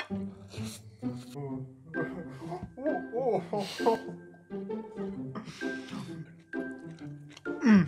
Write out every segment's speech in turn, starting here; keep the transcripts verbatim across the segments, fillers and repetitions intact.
Oh, oh, oh, oh. Mm.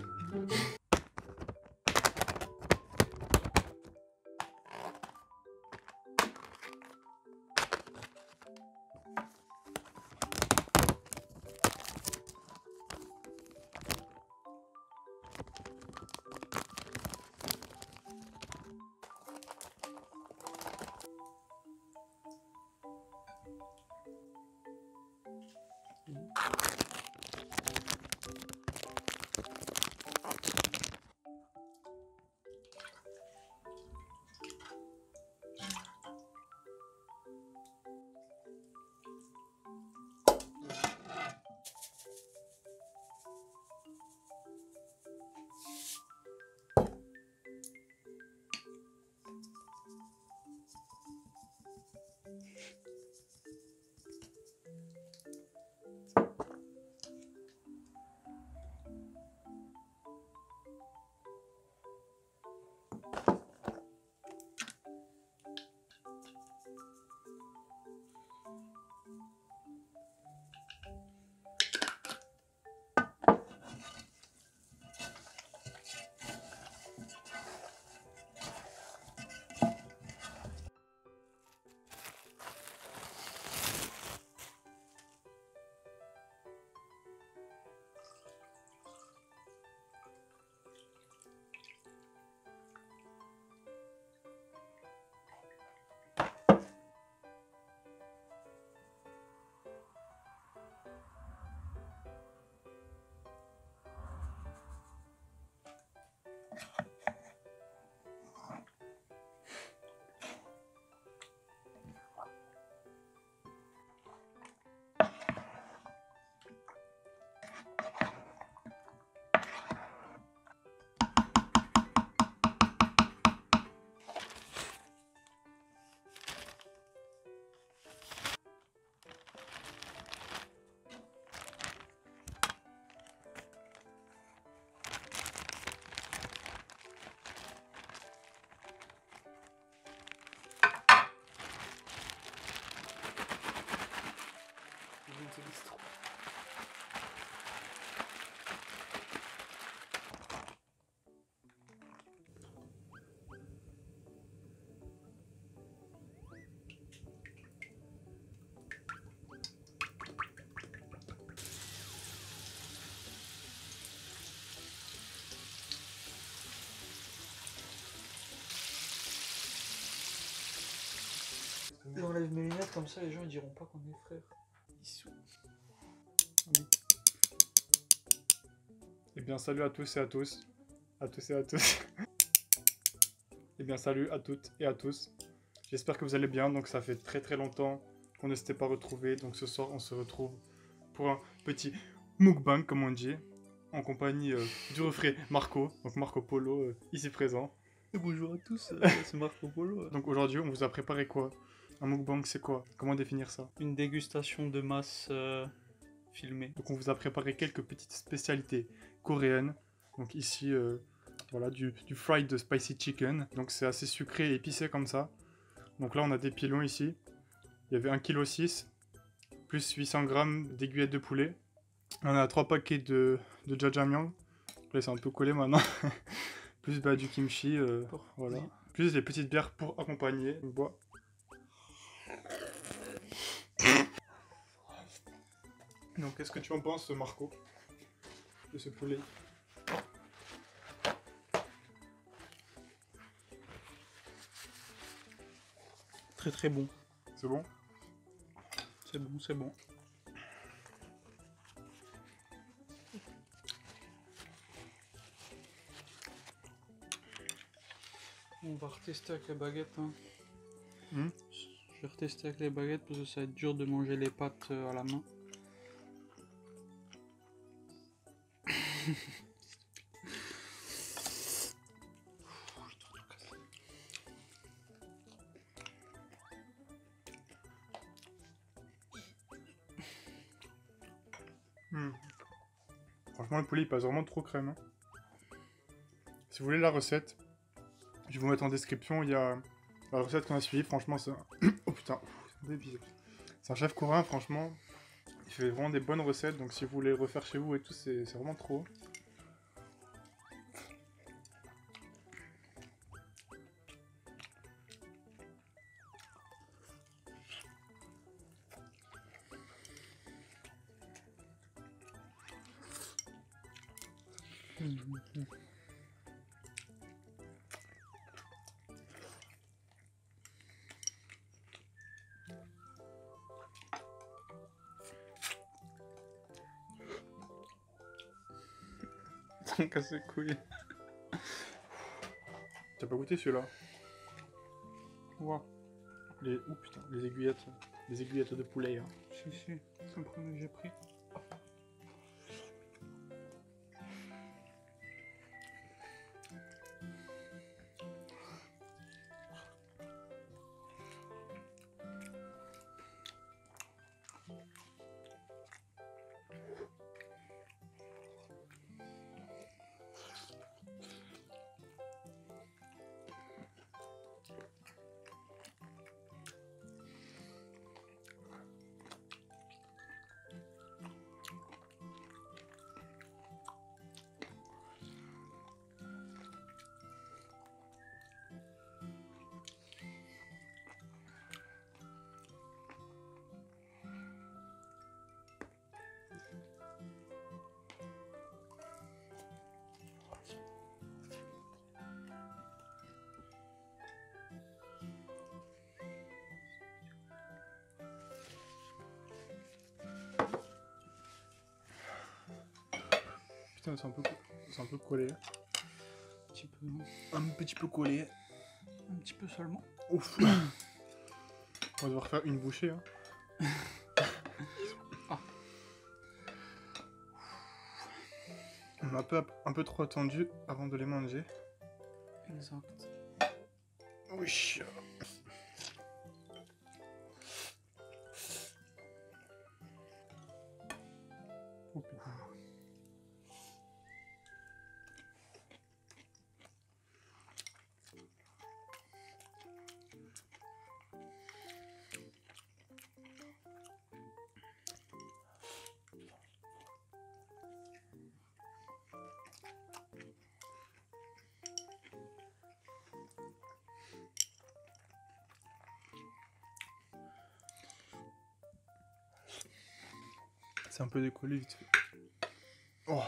J'enlève mes lunettes comme ça, les gens ils diront pas qu'on est frères. Issou. Eh bien, salut à tous et à tous. À tous et à tous. Eh bien, salut à toutes et à tous. J'espère que vous allez bien. Donc, ça fait très très longtemps qu'on ne s'était pas retrouvés. Donc, ce soir, on se retrouve pour un petit mukbang, comme on dit, en compagnie euh, du refrain Marco. Donc, Marco Polo, euh, ici présent. Et bonjour à tous, euh, c'est Marco Polo. Donc, aujourd'hui, on vous a préparé quoi? Un mukbang, c'est quoi? Comment définir ça? Une dégustation de masse euh, filmée. Donc, on vous a préparé quelques petites spécialités coréennes. Donc, ici, euh, voilà, du, du fried spicy chicken. Donc, c'est assez sucré et épicé comme ça. Donc là, on a des pilons ici. Il y avait un virgule six kg, plus huit cents grammes d'aiguillettes de poulet. On a trois paquets de, de jjajangmyeon. Là, c'est un peu collé maintenant. Plus bah, du kimchi, euh, voilà. Plus les petites bières pour accompagner. On boit. Donc, qu'est-ce que tu en penses, Marco, de ce poulet? Très très bon. C'est bon? C'est bon, c'est bon. On va retester avec les baguettes. Hein. Mmh. Je vais retester avec les baguettes parce que ça va être dur de manger les pâtes à la main. Mmh. Franchement, le poulet il passe vraiment trop crème. Hein. Si vous voulez la recette, je vais vous mettre en description. Il y a la recette qu'on a suivie. Franchement, c'est. Oh putain. putain, c'est épicé. C'est un chef coréen, franchement. Il fait vraiment des bonnes recettes, donc si vous voulez le refaire chez vous et tout, c'est vraiment trop. Mmh. T'en casses les couilles. T'as pas goûté celui-là? Wow. Les... Oh putain, les aiguillettes. Les aiguillettes de poulet. Hein. Si, si, c'est le premier que j'ai pris. Putain, c'est un peu, c'est un peu collé. Un petit peu. Un petit peu collé. Un petit peu seulement. Ouf. On va devoir faire une bouchée. Hein. Ah. On a un peu, un peu trop attendu avant de les manger. Exact. Oui. Oh putain. C'est un peu décollé vite fait. Oh.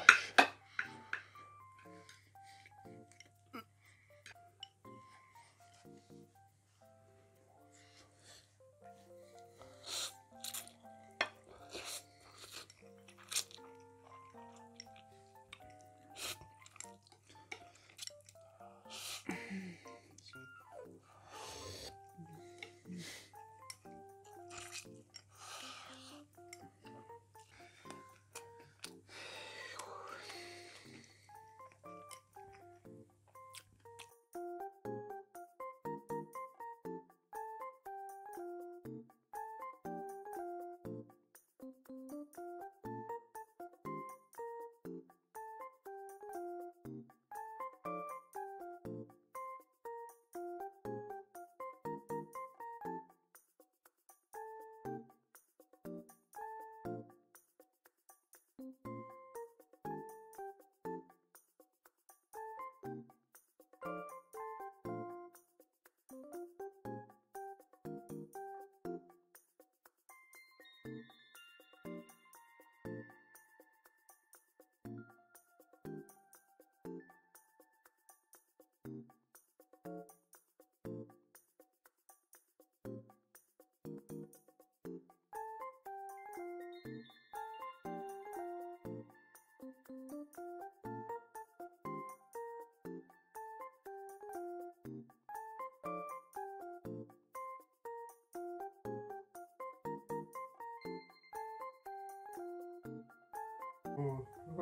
Oh.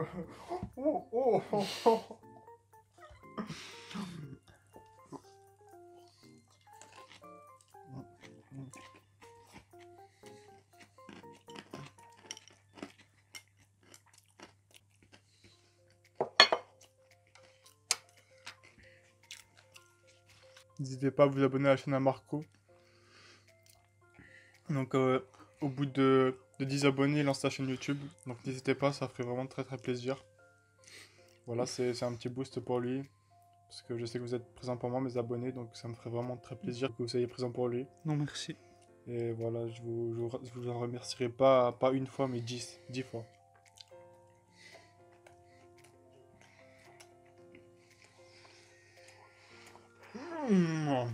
Oh, oh, oh, oh. N'hésitez pas à vous abonner à la chaîne à Marco. Donc euh, au bout de, de dix abonnés, il lance sa chaîne YouTube. Donc n'hésitez pas, ça ferait vraiment très très plaisir. Voilà, c'est c'est un petit boost pour lui. Parce que je sais que vous êtes présents pour moi, mes abonnés, donc ça me ferait vraiment très plaisir que vous soyez présents pour lui. Non, merci. Et voilà, je vous, je vous, je vous en remercierai pas, pas une fois, mais dix, dix fois. Mmh.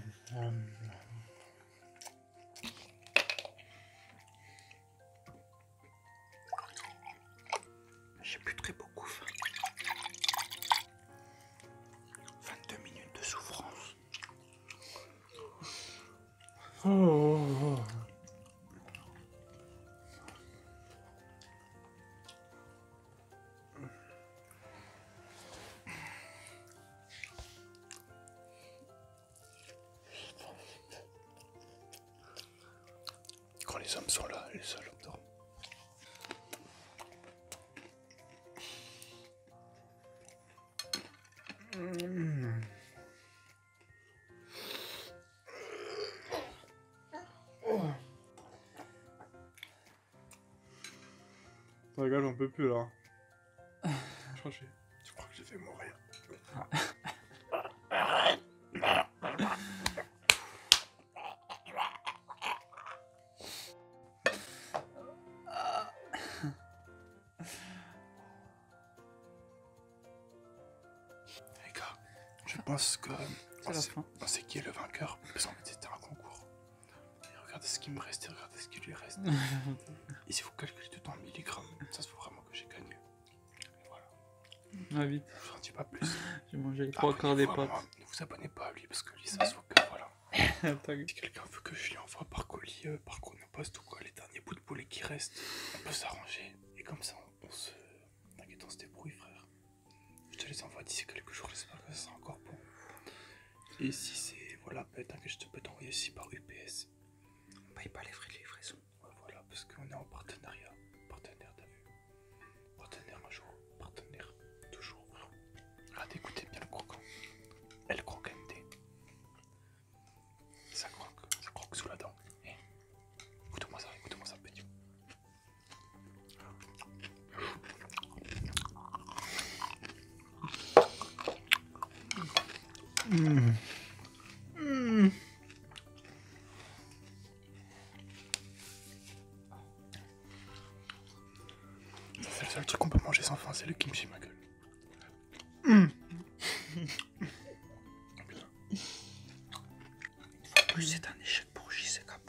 J'ai plus très beaucoup faim. vingt-deux minutes de souffrance. Oh, oh, oh. Quand les hommes sont là, les seuls hommes dorment. Mmh. Oh. Oh, regarde, j'en peux plus là. Je crois que j'ai... Je crois que j'ai fait mourir. Les gars, je pense que C'est la fin. on sait qui est le vainqueur, parce qu'en fait c'était un concours. Et regardez ce qui me reste et regardez ce qui lui reste. Et si vous calculez tout en milligrammes, ça se voit vraiment que j'ai gagné. Et voilà. Ah, vite. Je vous en dis pas plus. J'ai mangé les trois quarts des Abonnez-vous à moi. pâtes. Ne vous abonnez pas à lui parce que lui ça se voit que voilà. Attends. Si quelqu'un veut que je lui envoie par colis, euh, par chronopost ou quoi, les derniers bouts de poulet qui restent, on peut s'arranger. Et comme ça, on, on se... T'inquiète, on se débrouille, frère. Je te les envoie d'ici quelques jours, j'espère que ça sera encore bon. Et si c'est... Voilà, bah, t'inquiète, je te peux t'envoyer aussi par U P S. On paye pas les frais de livraison. Ouais, voilà, parce qu'on est en partenariat. Partenaire, t'as vu. Partenaire un jour, partenaire toujours. Ah, écoutez bien le croquant. Elle croque N T. Ça croque, ça croque sous la dent. Eh. Écoute-moi ça, écoute-moi ça, petit. Mmh. Mmh. C'est le seul truc qu'on peut manger sans faim, c'est le kimchi, ma gueule. Mmh. En plus, c'est un échec pour J C K.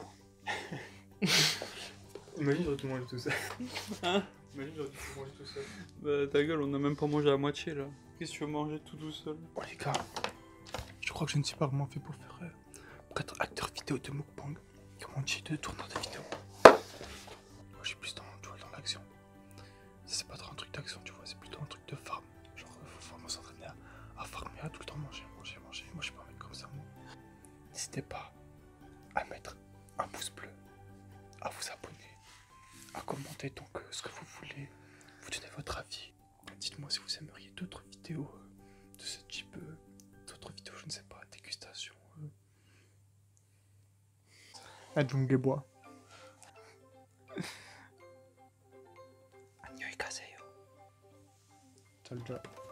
Imagine, j'aurais tout mangé tout seul. Hein? Imagine, j'aurais tout mangé tout seul. Bah, ta gueule, on a même pas mangé la moitié là. Qu'est-ce que tu veux manger tout tout seul? Bon, les gars, je crois que je ne suis pas vraiment fait pour faire. Euh, pour être acteur vidéo de mukbang. Comment on dit, de tourneur de vidéo. Moi, je suis plus dans, tu vois, dans l'action. Ça, c'est pas trop un truc d'action, tu vois, c'est plutôt un truc de farm. Genre, euh, faut vraiment s'entraîner à, à farmer, à tout le temps manger, manger, manger. Moi, je suis pas un mec comme ça, moi. N'hésitez pas à mettre un pouce bleu, à vous abonner, à commenter donc euh, ce que vous voulez, vous donnez votre avis. Dites-moi si vous aimeriez d'autres vidéos euh, de ce type, euh, d'autres vidéos, je ne sais pas, dégustation. Euh. Adjunge bois. Annyeonghaseyo. Ciao, ciao.